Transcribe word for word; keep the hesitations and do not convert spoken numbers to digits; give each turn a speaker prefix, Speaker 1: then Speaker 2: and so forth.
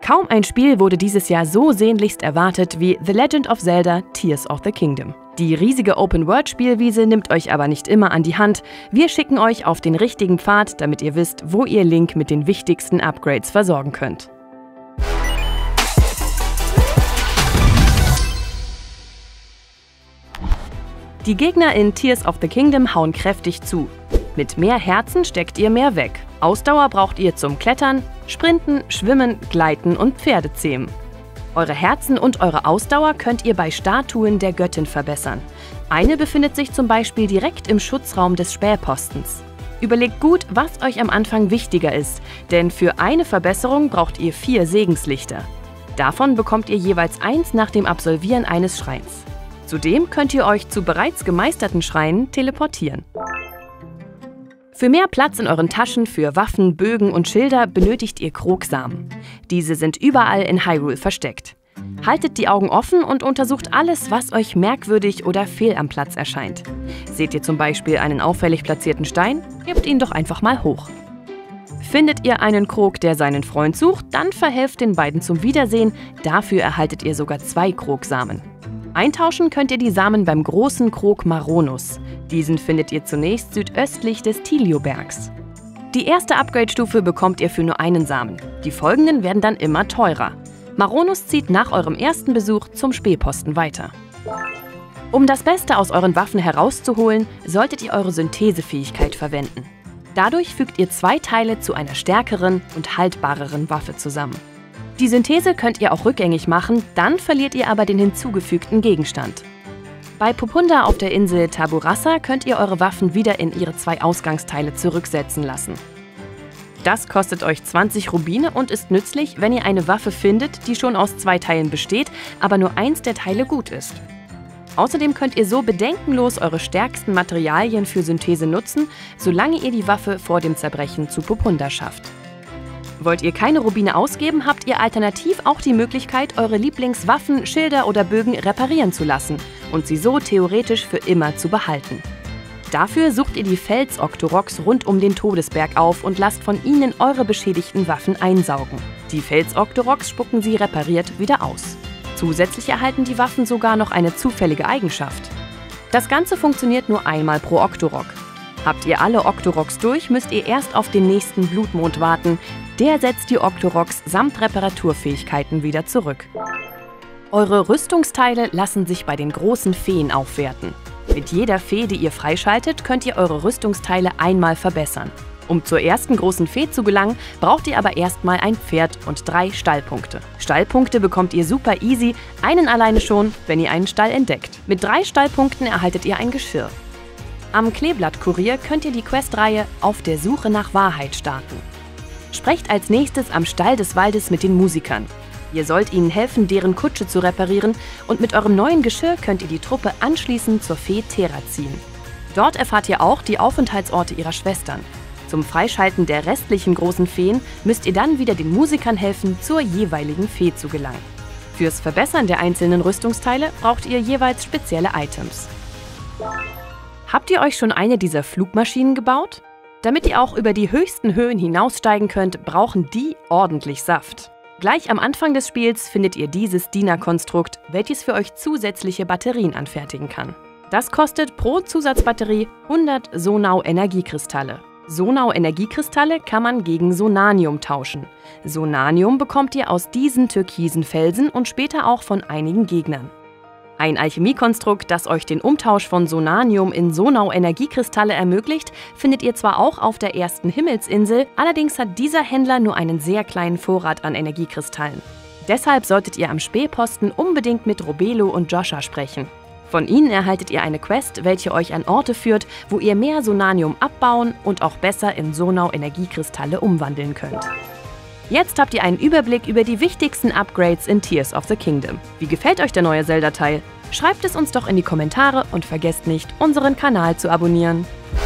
Speaker 1: Kaum ein Spiel wurde dieses Jahr so sehnlichst erwartet wie The Legend of Zelda Tears of the Kingdom. Die riesige Open-World-Spielwiese nimmt euch aber nicht immer an die Hand. Wir schicken euch auf den richtigen Pfad, damit ihr wisst, wo ihr Link mit den wichtigsten Upgrades versorgen könnt. Die Gegner in Tears of the Kingdom hauen kräftig zu. Mit mehr Herzen steckt ihr mehr weg. Ausdauer braucht ihr zum Klettern, Sprinten, Schwimmen, Gleiten und Pferdezähmen. Eure Herzen und eure Ausdauer könnt ihr bei Statuen der Göttin verbessern. Eine befindet sich zum Beispiel direkt im Schutzraum des Spähpostens. Überlegt gut, was euch am Anfang wichtiger ist, denn für eine Verbesserung braucht ihr vier Segenslichter. Davon bekommt ihr jeweils eins nach dem Absolvieren eines Schreins. Zudem könnt ihr euch zu bereits gemeisterten Schreinen teleportieren. Für mehr Platz in euren Taschen für Waffen, Bögen und Schilder benötigt ihr Krogsamen. Diese sind überall in Hyrule versteckt. Haltet die Augen offen und untersucht alles, was euch merkwürdig oder fehl am Platz erscheint. Seht ihr zum Beispiel einen auffällig platzierten Stein? Hebt ihn doch einfach mal hoch. Findet ihr einen Krog, der seinen Freund sucht, dann verhelft den beiden zum Wiedersehen. Dafür erhaltet ihr sogar zwei Krogsamen. Eintauschen könnt ihr die Samen beim großen Krog Maronus. Diesen findet ihr zunächst südöstlich des Tilio-Bergs. Die erste Upgrade-Stufe bekommt ihr für nur einen Samen. Die folgenden werden dann immer teurer. Maronus zieht nach eurem ersten Besuch zum Spähposten weiter. Um das Beste aus euren Waffen herauszuholen, solltet ihr eure Synthesefähigkeit verwenden. Dadurch fügt ihr zwei Teile zu einer stärkeren und haltbareren Waffe zusammen. Die Synthese könnt ihr auch rückgängig machen, dann verliert ihr aber den hinzugefügten Gegenstand. Bei Pupunda auf der Insel Taburassa könnt ihr eure Waffen wieder in ihre zwei Ausgangsteile zurücksetzen lassen. Das kostet euch zwanzig Rubine und ist nützlich, wenn ihr eine Waffe findet, die schon aus zwei Teilen besteht, aber nur eins der Teile gut ist. Außerdem könnt ihr so bedenkenlos eure stärksten Materialien für Synthese nutzen, solange ihr die Waffe vor dem Zerbrechen zu Pupunda schafft. Wollt ihr keine Rubine ausgeben, habt ihr alternativ auch die Möglichkeit, eure Lieblingswaffen, Schilder oder Bögen reparieren zu lassen und sie so theoretisch für immer zu behalten. Dafür sucht ihr die Fels-Octoroks rund um den Todesberg auf und lasst von ihnen eure beschädigten Waffen einsaugen. Die Fels-Octoroks spucken sie repariert wieder aus. Zusätzlich erhalten die Waffen sogar noch eine zufällige Eigenschaft. Das Ganze funktioniert nur einmal pro Octorok. Habt ihr alle Octoroks durch, müsst ihr erst auf den nächsten Blutmond warten. Der setzt die Octoroks samt Reparaturfähigkeiten wieder zurück. Eure Rüstungsteile lassen sich bei den großen Feen aufwerten. Mit jeder Fee, die ihr freischaltet, könnt ihr eure Rüstungsteile einmal verbessern. Um zur ersten großen Fee zu gelangen, braucht ihr aber erstmal ein Pferd und drei Stallpunkte. Stallpunkte bekommt ihr super easy, einen alleine schon, wenn ihr einen Stall entdeckt. Mit drei Stallpunkten erhaltet ihr ein Geschirr. Am Kleeblattkurier könnt ihr die Questreihe Auf der Suche nach Wahrheit starten. Sprecht als nächstes am Stall des Waldes mit den Musikern. Ihr sollt ihnen helfen, deren Kutsche zu reparieren, und mit eurem neuen Geschirr könnt ihr die Truppe anschließend zur Fee Terra ziehen. Dort erfahrt ihr auch die Aufenthaltsorte ihrer Schwestern. Zum Freischalten der restlichen großen Feen müsst ihr dann wieder den Musikern helfen, zur jeweiligen Fee zu gelangen. Fürs Verbessern der einzelnen Rüstungsteile braucht ihr jeweils spezielle Items. Habt ihr euch schon eine dieser Flugmaschinen gebaut? Damit ihr auch über die höchsten Höhen hinaussteigen könnt, brauchen die ordentlich Saft. Gleich am Anfang des Spiels findet ihr dieses D I N A-Konstrukt, welches für euch zusätzliche Batterien anfertigen kann. Das kostet pro Zusatzbatterie hundert Sonau-Energiekristalle. Sonau-Energiekristalle kann man gegen Sonanium tauschen. Sonanium bekommt ihr aus diesen türkisen Felsen und später auch von einigen Gegnern. Ein Alchemiekonstrukt, das euch den Umtausch von Sonanium in Sonau-Energiekristalle ermöglicht, findet ihr zwar auch auf der ersten Himmelsinsel, allerdings hat dieser Händler nur einen sehr kleinen Vorrat an Energiekristallen. Deshalb solltet ihr am Spähposten unbedingt mit Robelo und Joscha sprechen. Von ihnen erhaltet ihr eine Quest, welche euch an Orte führt, wo ihr mehr Sonanium abbauen und auch besser in Sonau-Energiekristalle umwandeln könnt. Jetzt habt ihr einen Überblick über die wichtigsten Upgrades in Tears of the Kingdom. Wie gefällt euch der neue Zelda-Teil? Schreibt es uns doch in die Kommentare und vergesst nicht, unseren Kanal zu abonnieren.